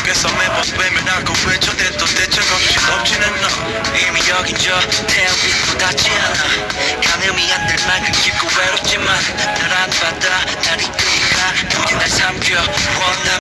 속에서 매번 외면하고 외쳐대도 대책 없이 덮치는 너 이미 여긴 저 태양 빛도 닿지 않아 가늠이 안 될 만큼 깊고 외롭지만 날 안 받아 날 이끄니까 굳이 날 삼켜 원함